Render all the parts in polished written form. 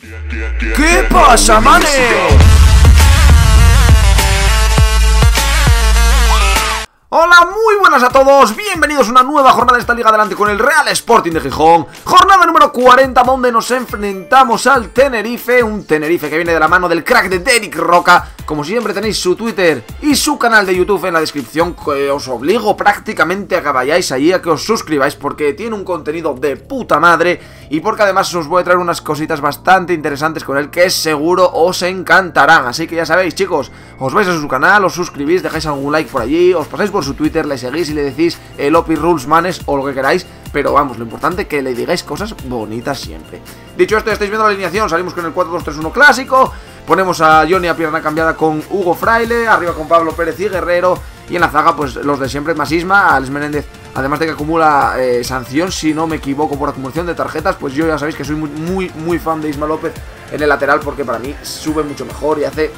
¿Qué pasa, manes? Hola, muy buenas a todos, bienvenidos a una nueva jornada de esta liga adelante con el Real Sporting de Gijón. Jornada número 40 donde nos enfrentamos al Tenerife, un Tenerife que viene de la mano del crack de Derrick Roca. Como siempre tenéis su Twitter y su canal de YouTube en la descripción, que os obligo prácticamente a que vayáis allí, a que os suscribáis porque tiene un contenido de puta madre y porque además os voy a traer unas cositas bastante interesantes con él que seguro os encantarán. Así que ya sabéis, chicos, os vais a su canal, os suscribís, dejáis algún like por allí, os pasáis por su Twitter, le seguís y le decís el OP Rules Manes o lo que queráis, pero vamos, lo importante es que le digáis cosas bonitas siempre. Dicho esto, estáis viendo la alineación, salimos con el 4-2-3-1 clásico, ponemos a Johnny a pierna cambiada con Hugo Fraile, arriba con Pablo Pérez y Guerrero, y en la zaga pues los de siempre, Masisma, Alex Menéndez, además de que acumula sanción, si no me equivoco, por acumulación de tarjetas, pues yo ya sabéis que soy muy fan de Isma López en el lateral porque para mí sube mucho mejor y hace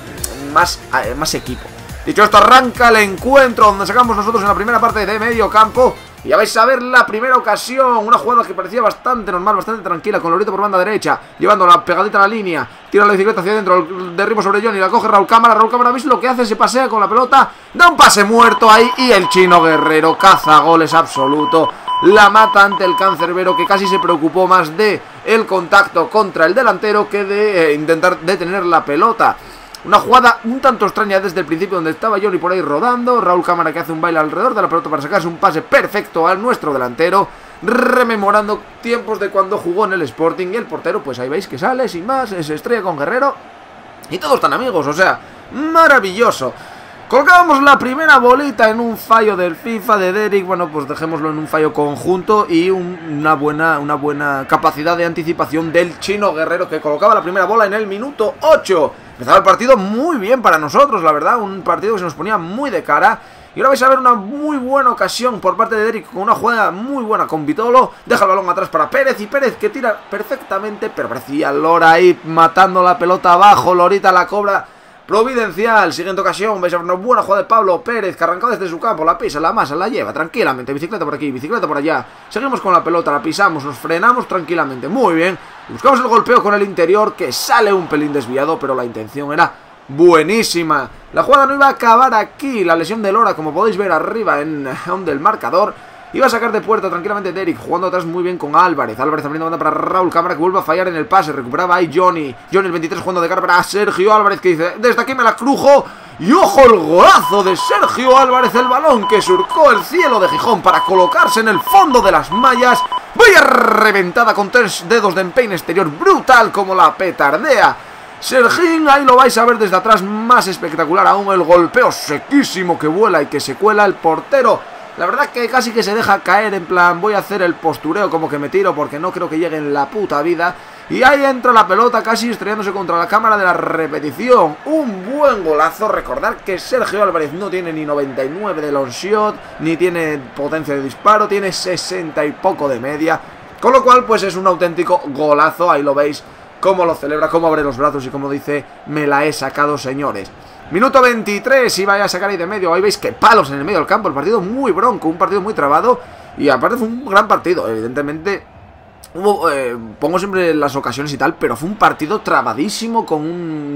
más equipo. Dicho esto, arranca el encuentro donde sacamos nosotros en la primera parte de medio campo. Y ya vais a ver la primera ocasión, una jugada que parecía bastante normal, bastante tranquila, con Lorito por banda derecha, llevándola pegadita a la línea, tira la bicicleta hacia adentro, el derribo sobre Johnny, la coge Raúl Cámara, ¿veis lo que hace? Se pasea con la pelota, da un pase muerto ahí y el Chino Guerrero caza goles absoluto. La mata ante el cancerbero que casi se preocupó más de el contacto contra el delantero que de intentar detener la pelota. Una jugada un tanto extraña desde el principio donde estaba Johnny por ahí rodando, Raúl Cámara que hace un baile alrededor de la pelota para sacarse un pase perfecto al nuestro delantero, rememorando tiempos de cuando jugó en el Sporting y el portero pues ahí veis que sale sin más, se estrella con Guerrero y todos están amigos, o sea, maravilloso. Colgábamos la primera bolita en un fallo del FIFA de Derrick, bueno pues dejémoslo en un fallo conjunto y una buena capacidad de anticipación del Chino Guerrero que colocaba la primera bola en el minuto 8. Empezaba el partido muy bien para nosotros, la verdad, un partido que se nos ponía muy de cara. Y ahora vais a ver una muy buena ocasión por parte de Derrick con una jugada muy buena con Vitolo. Deja el balón atrás para Pérez y Pérez que tira perfectamente, pero parecía Lora ahí matando la pelota abajo, Lorita la cobra. Providencial, siguiente ocasión, vais a ver una buena jugada de Pablo Pérez que arrancó desde su campo, la pisa, la masa, la lleva tranquilamente, bicicleta por aquí, bicicleta por allá, seguimos con la pelota, la pisamos, nos frenamos tranquilamente, muy bien, buscamos el golpeo con el interior que sale un pelín desviado, pero la intención era buenísima. La jugada no iba a acabar aquí, la lesión de Lora, como podéis ver arriba en el marcador, iba a sacar de puerta tranquilamente Derrick, jugando atrás muy bien con Álvarez. Álvarez abriendo banda para Raúl Cámara que vuelve a fallar en el pase. Recuperaba ahí Johnny. Johnny el 23 jugando de cara para Sergio Álvarez que dice, desde aquí me la crujo. Y ojo el golazo de Sergio Álvarez, el balón que surcó el cielo de Gijón para colocarse en el fondo de las mallas. Vaya reventada con 3 dedos de empeine exterior, brutal como la petardea Sergín, ahí lo vais a ver desde atrás, más espectacular aún el golpeo sequísimo que vuela y que se cuela el portero. La verdad que casi que se deja caer en plan, voy a hacer el postureo como que me tiro porque no creo que llegue en la puta vida. Y ahí entra la pelota casi estrellándose contra la cámara de la repetición. Un buen golazo, recordar que Sergio Álvarez no tiene ni 99 de long shot, ni tiene potencia de disparo, tiene 60 y poco de media. Con lo cual pues es un auténtico golazo, ahí lo veis cómo lo celebra, cómo abre los brazos y cómo dice, me la he sacado señores. Minuto 23, iba a sacar ahí de medio, ahí veis que palos en el medio del campo, el partido muy bronco, un partido muy trabado y aparte fue un gran partido, evidentemente hubo, pongo siempre las ocasiones y tal, pero fue un partido trabadísimo con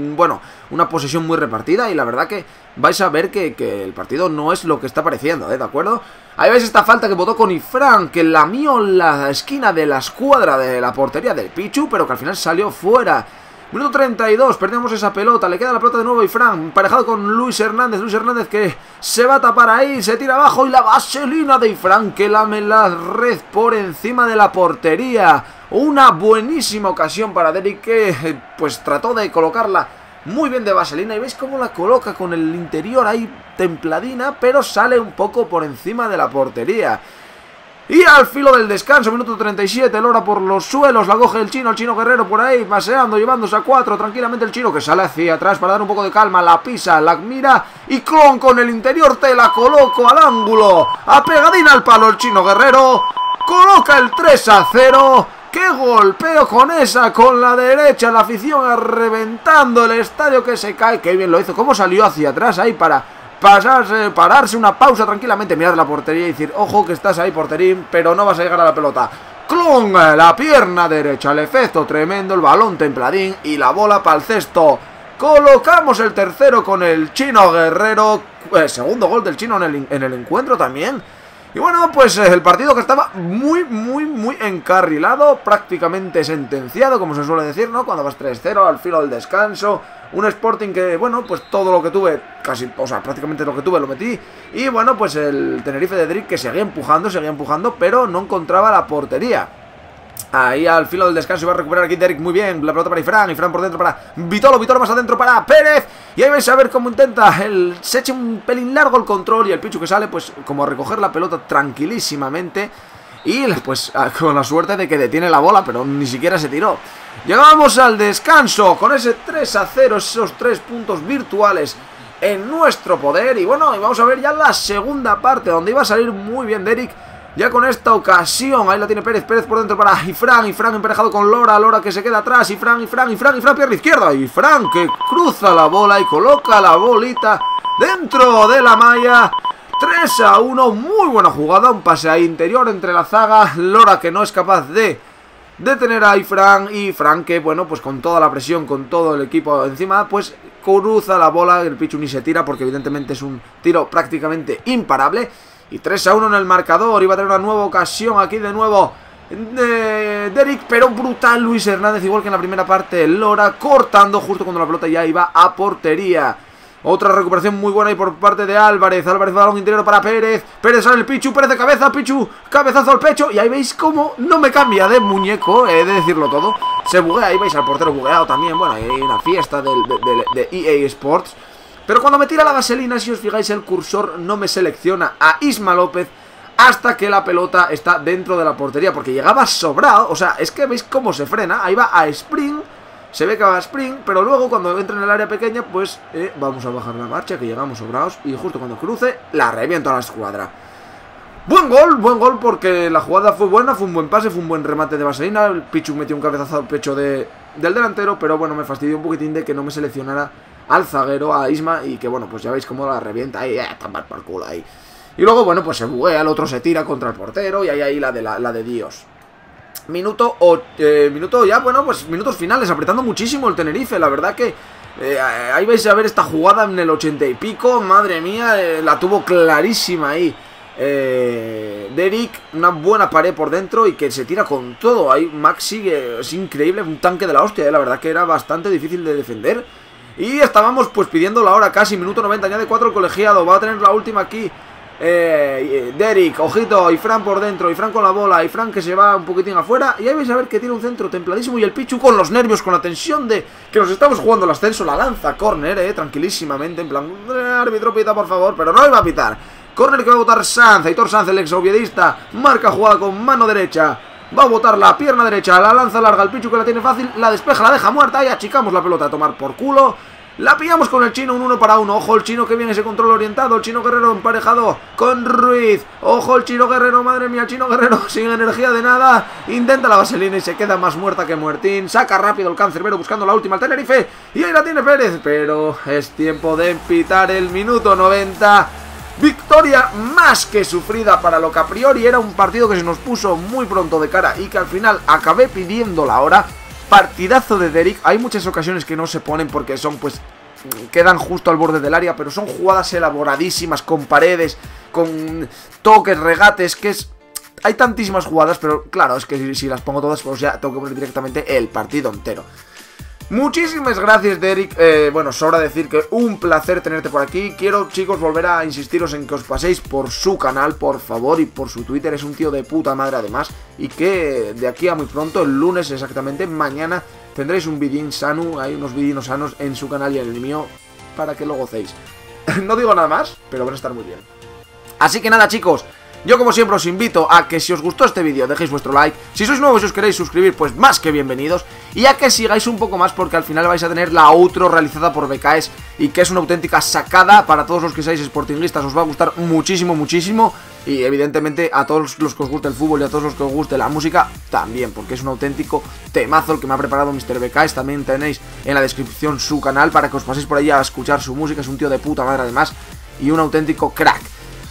una posesión muy repartida y la verdad que vais a ver que el partido no es lo que está pareciendo, ¿de acuerdo? Ahí veis esta falta que botó con Ifrán, que lamió la esquina de la escuadra de la portería del Pichu, pero que al final salió fuera. Minuto 32, perdemos esa pelota, le queda la pelota de nuevo a Ifrán, emparejado con Luis Hernández que se va a tapar ahí, se tira abajo y la vaselina de Ifrán que lame la red por encima de la portería. Una buenísima ocasión para Derrick que pues trató de colocarla muy bien de vaselina y veis cómo la coloca con el interior ahí templadina, pero sale un poco por encima de la portería. Y al filo del descanso, minuto 37, Lora por los suelos, la coge el Chino Guerrero por ahí, paseando, llevándose a 4, tranquilamente el Chino que sale hacia atrás para dar un poco de calma, la pisa, la mira y con el interior te la coloco al ángulo, a pegadina al palo el Chino Guerrero, coloca el 3-0, ¡qué golpeo con esa, con la derecha, la afición reventando el estadio que se cae, qué bien lo hizo, cómo salió hacia atrás ahí para pararse una pausa tranquilamente, mirar la portería y decir, ojo que estás ahí porterín, pero no vas a llegar a la pelota. con la pierna derecha, el efecto tremendo, el balón templadín y la bola para el cesto. Colocamos el tercero con el Chino Guerrero, segundo gol del Chino en el encuentro también. Y bueno, pues el partido que estaba muy encarrilado, prácticamente sentenciado, como se suele decir, ¿no? Cuando vas 3-0 al filo del descanso. Un Sporting que, bueno, pues todo lo que tuve, casi, o sea, prácticamente lo que tuve lo metí. Y bueno, pues el Tenerife de Deric que seguía empujando, pero no encontraba la portería. Ahí al filo del descanso iba a recuperar aquí Deric muy bien. La pelota para Ifrán por dentro para Vitolo más adentro para Pérez. Y ahí vais a ver cómo intenta se echa un pelín largo el control. Y el Pichu que sale pues como a recoger la pelota tranquilísimamente. Y pues con la suerte de que detiene la bola, pero ni siquiera se tiró. Llegamos al descanso con ese 3-0, esos 3 puntos virtuales en nuestro poder. Y bueno, y vamos a ver ya la segunda parte, donde iba a salir muy bien Deric. Ya con esta ocasión, ahí la tiene Pérez por dentro para Ifrán emparejado con Lora que se queda atrás, Ifrán, pierna izquierda, Ifrán que cruza la bola y coloca la bolita dentro de la malla. 3-1, muy buena jugada, un pase ahí interior entre la zaga, Lora que no es capaz de detener a Ifrán, y Ifrán que, bueno, pues con toda la presión, con todo el equipo encima, pues cruza la bola, el Pichu ni se tira porque evidentemente es un tiro prácticamente imparable. Y 3-1 en el marcador, iba a tener una nueva ocasión aquí de nuevo Deric, pero brutal Luis Hernández, igual que en la primera parte, Lora cortando justo cuando la pelota ya iba a portería. Otra recuperación muy buena ahí por parte de Álvarez, balón interior para Pérez, sale el Pichu, Pérez de cabeza, Pichu, cabezazo al pecho, y ahí veis cómo no me cambia de muñeco, he de decirlo todo, se buguea, ahí veis al portero bugueado también, bueno, hay una fiesta de EA Sports. Pero cuando me tira la vaselina, si os fijáis, el cursor no me selecciona a Isma López hasta que la pelota está dentro de la portería, porque llegaba sobrado, o sea, es que veis cómo se frena, ahí va a sprint, se ve que va a sprint, pero luego cuando entra en el área pequeña, pues vamos a bajar la marcha, que llegamos sobrados, y justo cuando cruce, la reviento a la escuadra. Buen gol porque la jugada fue buena, fue un buen pase, fue un buen remate de vaselina, el Pichu metió un cabezazo al pecho del delantero, pero bueno, me fastidió un poquitín de que no me seleccionara al zaguero, a Isma, y que bueno, pues ya veis cómo la revienta ahí, tapar por culo ahí. Y luego, bueno, pues se buguea, el otro se tira contra el portero, y ahí la de Dios. Minuto ya, bueno, pues minutos finales, apretando muchísimo el Tenerife, la verdad que ahí vais a ver esta jugada en el 80 y pico, madre mía, la tuvo clarísima ahí Deric, una buena pared por dentro y que se tira con todo, ahí Max sigue, es increíble, un tanque de la hostia, la verdad que era bastante difícil de defender. Y estábamos pues pidiendo la hora casi, minuto 90, añade 4 el colegiado, va a tener la última aquí Deric, ojito, Ifrán por dentro, Ifrán con la bola, Ifrán que se va un poquitín afuera, y ahí vais a ver que tiene un centro templadísimo, y el Pichu con los nervios, con la tensión de que nos estamos jugando el ascenso, la lanza córner, tranquilísimamente, en plan, árbitro pita por favor, pero no iba a pitar, córner que va a botar Sanz, Aitor Sanz, el exoviedista, marca jugada con mano derecha, va a botar la pierna derecha, la lanza larga, el Pichu que la tiene fácil, la despeja, la deja muerta y achicamos la pelota a tomar por culo. La pillamos con el Chino, un 1 para 1. Ojo el Chino que viene ese control orientado. El Chino Guerrero emparejado con Ruiz. Ojo el Chino Guerrero, madre mía, el Chino Guerrero sin energía de nada. Intenta la vaselina y se queda más muerta que muertín. Saca rápido el Cancerbero buscando la última al Tenerife. Y ahí la tiene Pérez. Pero es tiempo de pitar el minuto 90. Victoria más que sufrida para lo que a priori era un partido que se nos puso muy pronto de cara y que al final acabé pidiendo la hora. Partidazo de Deric, hay muchas ocasiones que no se ponen porque son pues quedan justo al borde del área, pero son jugadas elaboradísimas con paredes, con toques, regates, que es... Hay tantísimas jugadas, pero claro, es que si las pongo todas pues ya tengo que poner directamente el partido entero. Muchísimas gracias, Deric. Bueno, sobra decir que un placer tenerte por aquí. Quiero, chicos, volver a insistiros en que os paséis por su canal, por favor, y por su Twitter. Es un tío de puta madre, además. Y que de aquí a muy pronto, el lunes exactamente, mañana, tendréis un vídeo sano. Hay unos vídeos sanos en su canal y en el mío para que lo gocéis. No digo nada más, pero van a estar muy bien. Así que nada, chicos. Yo como siempre os invito a que si os gustó este vídeo dejéis vuestro like. Si sois nuevos y os queréis suscribir, pues más que bienvenidos. Y a que sigáis un poco más porque al final vais a tener la outro realizada por BKS. Y que es una auténtica sacada para todos los que seáis sportinguistas. Os va a gustar muchísimo, muchísimo. Y evidentemente a todos los que os guste el fútbol y a todos los que os guste la música también. Porque es un auténtico temazo el que me ha preparado Mr. BKS. También tenéis en la descripción su canal para que os paséis por ahí a escuchar su música. Es un tío de puta madre además y un auténtico crack.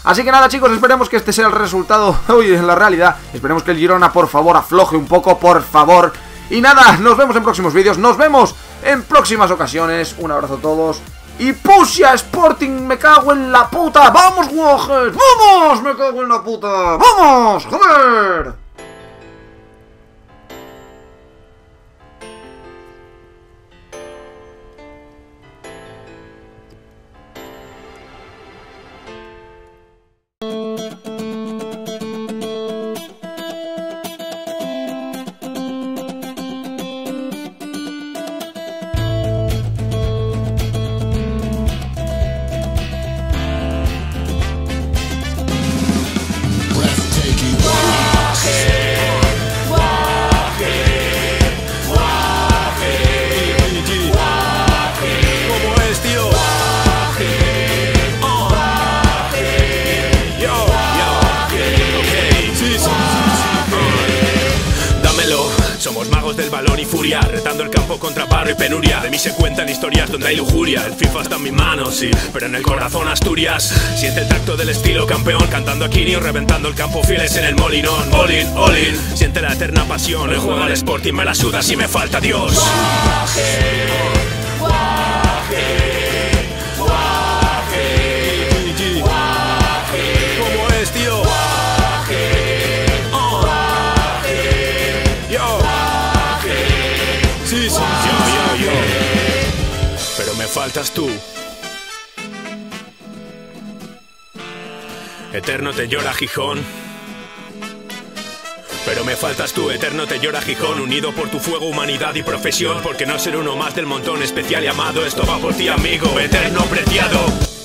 Así que nada, chicos, esperemos que este sea el resultado hoy en la realidad. Esperemos que el Girona, por favor, afloje un poco, por favor. Y nada, nos vemos en próximos vídeos, nos vemos en próximas ocasiones. Un abrazo a todos. Y Pusia Sporting, me cago en la puta. ¡Vamos, Guajes! ¡Vamos! Me cago en la puta. ¡Vamos! ¡Joder! Somos magos del balón y furia, retando el campo contra barro y penuria. De mí se cuentan historias donde hay lujuria. El FIFA está en mis manos, sí, pero en el corazón Asturias. Siente el tacto del estilo campeón, cantando a Quinio, reventando el campo fieles en el molinón. All in, all in, siente la eterna pasión. El juego al Sporting me la suda si me falta Dios. Guaje, guaje, guaje, guaje. ¿Cómo es, tío? Sí, sí, yo. Pero me faltas tú. Eterno te llora Gijón. Pero me faltas tú, eterno te llora Gijón. Unido por tu fuego, humanidad y profesión. Porque no ser uno más del montón, especial y amado. Esto va por ti, amigo, eterno preciado.